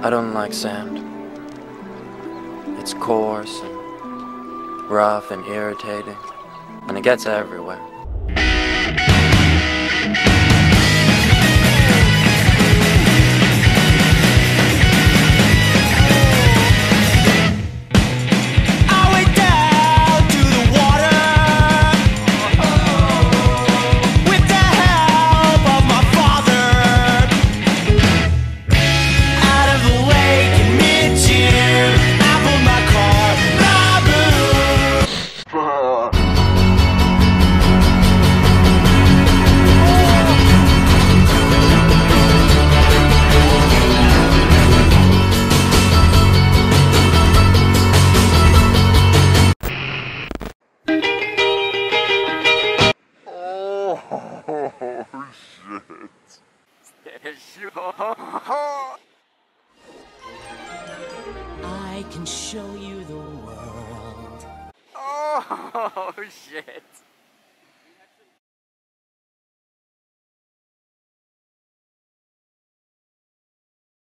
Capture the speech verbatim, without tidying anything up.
I don't like sand. It's coarse and rough and irritating, and it gets everywhere. I can show you the world. Oh shit.